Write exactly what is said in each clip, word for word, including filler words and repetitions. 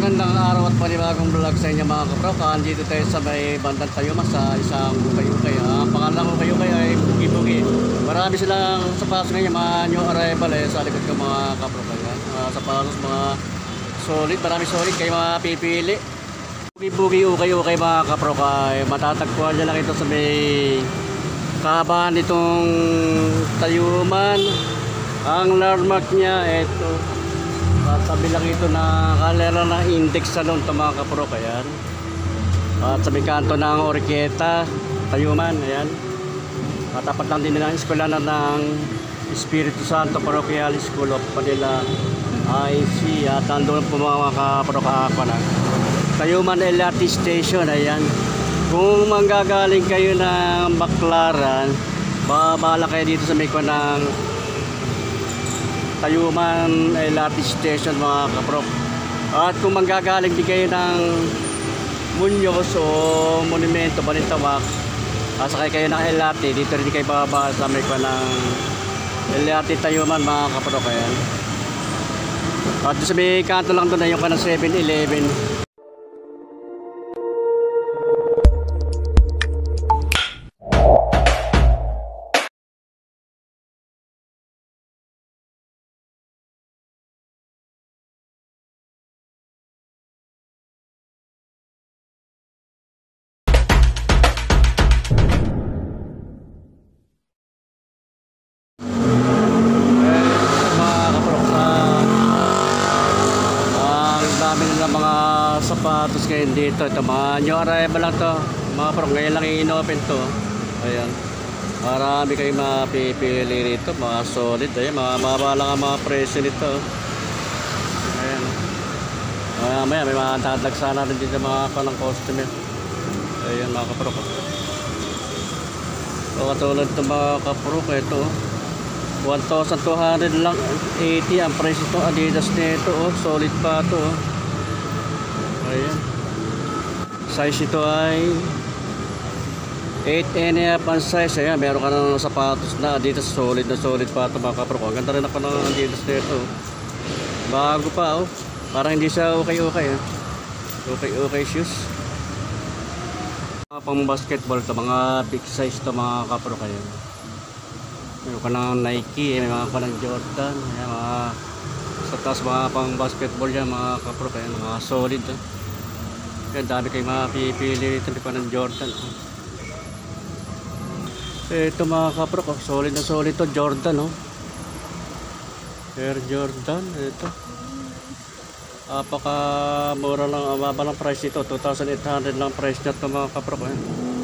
Magandang araw at panibagong vlog sa inyo mga kaprok. Andito tayo sa may bandang Tayuma sa isang ukay-ukay. Ang pangalan ng ukay-ukay ay Bugi-Bugi. Marami silang sapatos ngayon, mga new arrival eh, sa likod ng mga kaprok. Uh, sapatos mga solid, marami solid kayo mga pipili. Bugi-Bugi ukay-ukay mga kaprok ay matatagpuan nyo lang ito sa may kahabaan nitong Tayuman. Ang landmark niya ito. Tabi lang ito na kalera ng index salon ito mga kaprok, ayan. At sa may kanto ng Orqueta, Tayuman, ayan. At tapat lang din ng eskwela na ng Espiritu Santo Parochial School of Manila I C. At nandun po mga kaprok ako na Tayuman L R T Station, ayan. Kung manggagaling kayo ng Baclaran, babala kayo dito sa may kwa ng Tayuman L R T Station mga kaprok. At kung manggagaling din kayo ng Muñoz o Monumento, Balintawak, at sakay kayo ng L R T, dito rin kayo bababa sa may kwa ng L R T Tayuman mga kaprok, ayan. At sa may kanto lang doon na yung kwa ng seven eleven. Mga sapatos ngayon dito, ito mga new arrival lang to mga pro, ngayon lang i-open to, ayan. Marami kayong mapipili rito, mga solid, ayan, mga mababa lang ang mga presyo nito, ayan. Maya maya may mga tatagsa natin dito mga panang customer, ayan mga kapro. So katulad ito mga kapro, ito one thousand two hundred lang eighty ang presyo ito, Adidas nito, oh, solid pa to, oh. Ayan. Size ito ay eight and a half ang size. Ayan, meron ka ng sapatos na Adidas, solid na solid pa ito mga kapro. Ganda rin ako ng Adidas nito. Bago pa, oh. Parang hindi siya okay-okay, eh. Okay-okay shoes. Mga pang basketball to, mga big size to mga kapro kayo. Meron ka ng Nike, may mga ka ng Jordan. Ayan, mga sa taas mga pang basketball yan mga kapro kayo, mga solid, eh. Yan, dami kayo mapipili rito pa ng Jordan. Ito mga kapro, solid na solid to, Jordan, oh. Air Jordan, ito. Apaka mura lang, mababa lang price ito, two thousand eight hundred lang price niya ito mga kapro. Eh.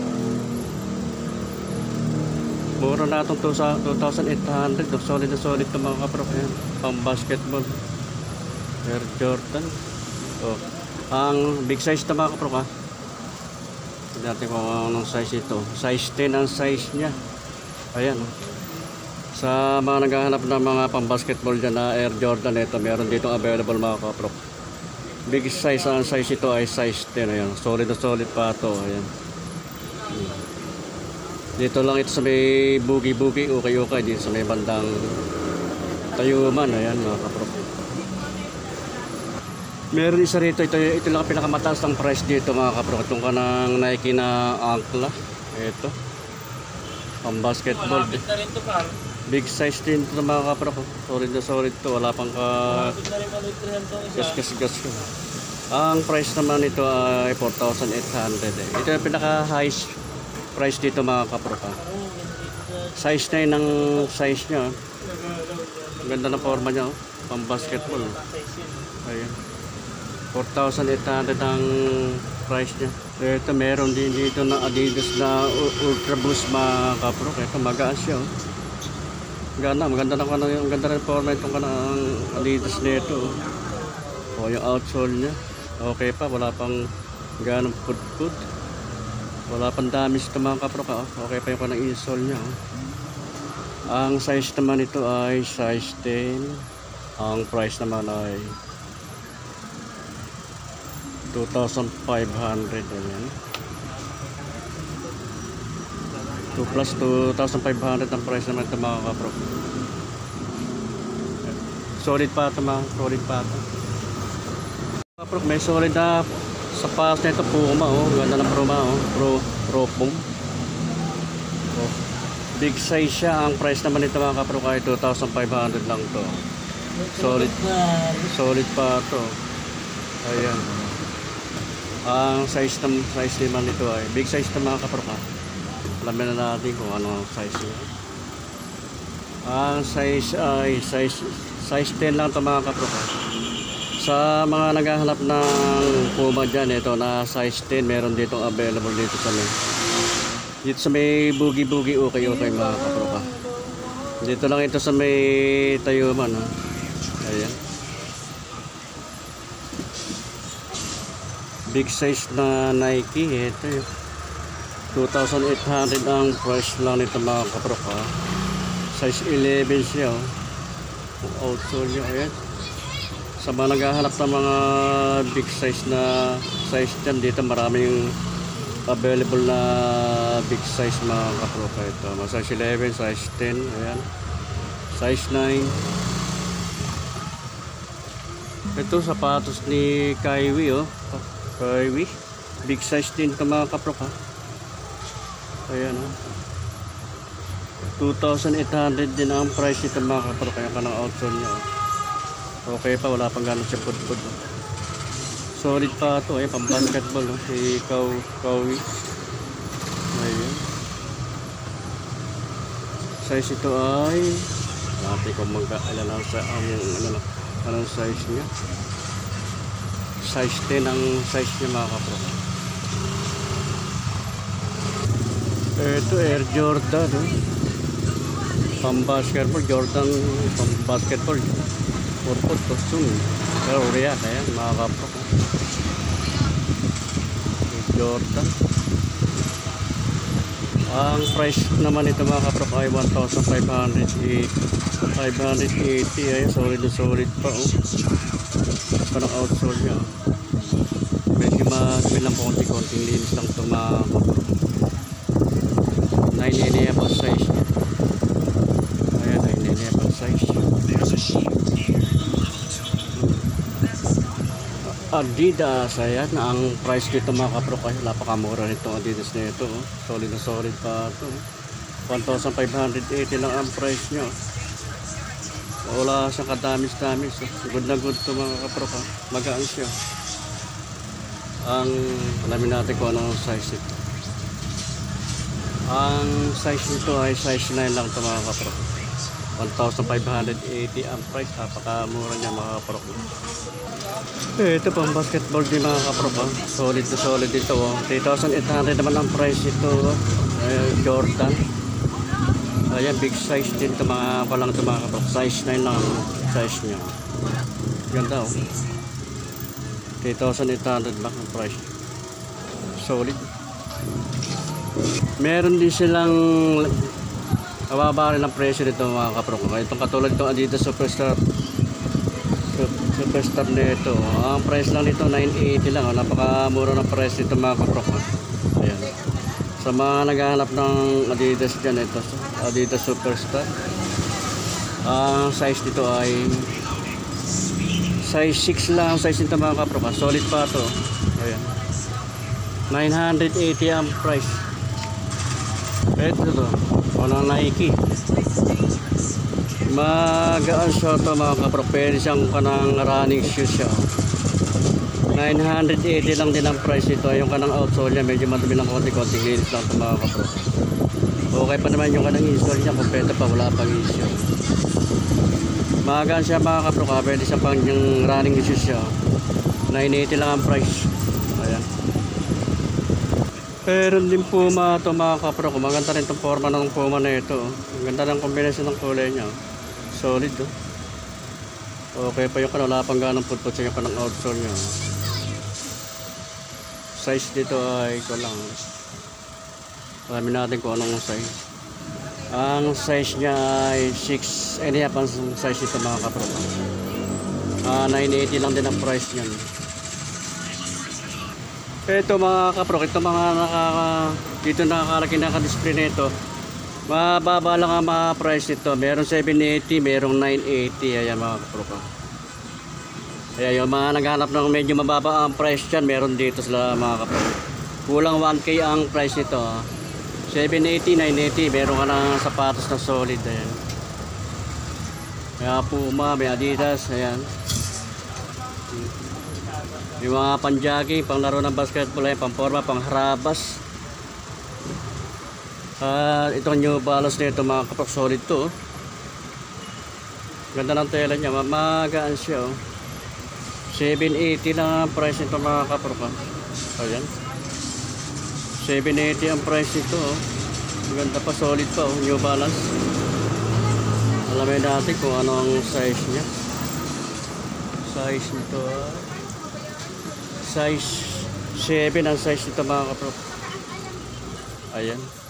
Mura na itong two thousand eight hundred, solid na solid ito mga kapro. Eh. Pang basketball, Air Jordan. Oh. Ang big size ito mga kapro, ha. Hindi natin kung anong size ito. Size ten ang size niya. Ayan. Sa mga naghahanap ng mga pang basketball dyan na Air Jordan, ito meron dito available mga kapro. Big size ang size ito ay size ten. Ayan. Solid na solid pa ito. Ayan. Dito lang ito sa may Bugi-Bugi, ukay-ukay. Dito sa may bandang Tayuman. Ayan mga kapro. Meron isa rito, ito, ito lang ang pinakamataas ng price dito mga kapro. Itong ka ng Nike na ankla. Ito. Pang basketball. Big size din ito mga kapro. Solid na solid to. Wala pang ka gas gas gas. Ang price naman ito ay four thousand eight hundred. Eh. Ito yung pinaka highest price dito mga kapro. Size na yun ang size nya. Ang ganda ng forma nya. Pang basketball. Ayan. four thousand eight hundred ang price niya. Ito meron din dito na Adidas na Ultra Boost mga kapro. Ito magaan siya, oh. Ganda, maganda na kano yung ganda ng forma itong kanang Adidas nito. Oh. O yung outsole niya. Okay pa, wala pang ganong pud-pud. Wala pang damage ito mga kapro ka, oh. Okay pa yung kanang insole niya, oh. Ang size naman ito ay size ten. Ang price naman ay two thousand five hundred. Ayan. two plus two thousand five hundred ang price naman ito mga kapro. Solid pa ito mga, solid pa ito. Pro, may solid na sapatos na ito, Puma oh. Ganda ng Puma oh. Pro, Pro Pum. Oh. Big size siya. Ang price naman nito mga kapro kahit two thousand five hundred lang to. Solid. Solid pa to. Ayan. Ang size ng size naman nito ay big size na mga kapro ka. Alamin na natin kung ano ang size niya. Ang size ay size size ten lang to mga kapro ka. Sa mga naghahanap ng Puma dyan, ito na size ten, meron dito available dito sa may dito sa may bugi-bugi okay okay mga kapropa. Dito lang ito sa may Tayuman ha. Ayan. Big size na Nike, ito yun. two thousand eight hundred ang price lang nito mga kapropa. Size eleven siya oh. Outsole nyo, ayan. Sa mga naghahanap ng mga big size na size dyan, dito maraming available na big size mga kapropa ito. Size eleven, size ten, ayan. Size nine. Ito sapatos ni Kaiwi oh. Kaiwi. Big size din ito mga kapropa. Ayan oh. two thousand eight hundred din ang price nito mga kapropa. Kaya ka ng outsole niya oh. Okay pa, wala pang gano'n siya pud-pud. Solid pa ito eh, pang basketball no? Si Kaw, Kawi. Ayun. Size ito ay natin kung magkaalala sa ang ano na, anong size niya. Size ten ang size niya mga kapro. Ito Air Jordan no? Pang basketball, Jordan pang basketball. Purpot costume pero uriya kaya mga kapro Jordan. Ang price naman ito mga kapro ay one thousand five hundred eighty. Ay solid na solid pa oh. Parang outsole nya medyo madumi lang konti-konting linis lang ito mga kapro. nine and a half size. Ayan nine and a half size. Adidas, ayan ang price dito mga kapro kasi napakamura nito Adidas na ito oh. Solid na solid pa ito one thousand five hundred eighty lang ang price nyo. Wala siyang kadamis-damis oh. Good na good to mga kapro ka. Magaan siya. Ang alamin natin kung anong size ito. Ang size nito ay size nine lang ito mga kapro. one thousand five hundred eighty ang price. Napakamura niya mga kapro. Eh, ito pang basketball din mga kapropa. Solid na solid ito oh. three thousand eight hundred naman ang price ito oh. Eh, Jordan. Ayan big size din ito mga palang ito mga kapropa. Size nine lang ang size nya. Ganda oh. three thousand eight hundred lang ang price. Solid. Meron din silang mababa rin ang presyo nito mga kapropa. Itong katulad itong Adidas Superstar Superstar nito. Ang price lang nito nine eighty lang. Oh. Napakamura ng price nito mga kaprok. Ayan. Sa mga naghahanap ng Adidas dyan, ito Adidas Superstar. Ang size nito ay size six lang ang size nito mga kaprok. Solid pa to. Ayan. nine eighty ang price. Ito to. Walang Nike. Magaan siya ito mga kapro. Pwede siyang kanang running shoes siya. nine eighty lang din ang price ito. Yung kanang outsole niya medyo madumi lang konti-konti. Linis lang ito mga kapro. Okay pa naman yung kanang insole niya. Kompleto pa, wala pang issue. Magaan siya mga kapro. Pwede siya pang yung running shoes siya. nine eighty lang ang price. Ayan. Pero din Puma ito mga kapro. Maganda rin itong forma ng Puma na ito. Ang ganda ng kombinasyon ng kulay niya. Solid oh. Okay pa yung kanala pang ganang putput siya pa ng outsole niya. Size dito ay ito lang. Alamin natin kung anong size. Ang size niya ay six and a half ang size nito mga kapro. uh, nine eighty lang din ang price niyan. Ito mga kapro, ito mga nakaka, dito nakakalaki naka-display nito. Mababa lang ang mga price nito. Meron seven eighty, merong nine eighty. Ayan mga kapro. Kaya yung mga naghanap ng medyo mababa ang price dyan, meron dito sila mga kapro. Kulang one K ang price nito. ah. seven eighty, nine eighty, meron ka ng sapatos na solid. Ayan. Kaya Puma, may Adidas, ayan. Yung mga pang-jogging, pang laro ng basketball, ayan, pang forma, pang harabas. At uh, itong New Balance nito mga kapro, solid to. Oh. Ganda ng tela niya, magaan siya. Oh. seven eighty lang ang price nito mga kapro. Ayan. seven eighty ang price nito. Oh. Maganda pa, solid pa. Oh. New Balance. Alamin natin kung ano ang size niya. Size nito. Ah. Size seven ang size nito mga kapro. Ayan.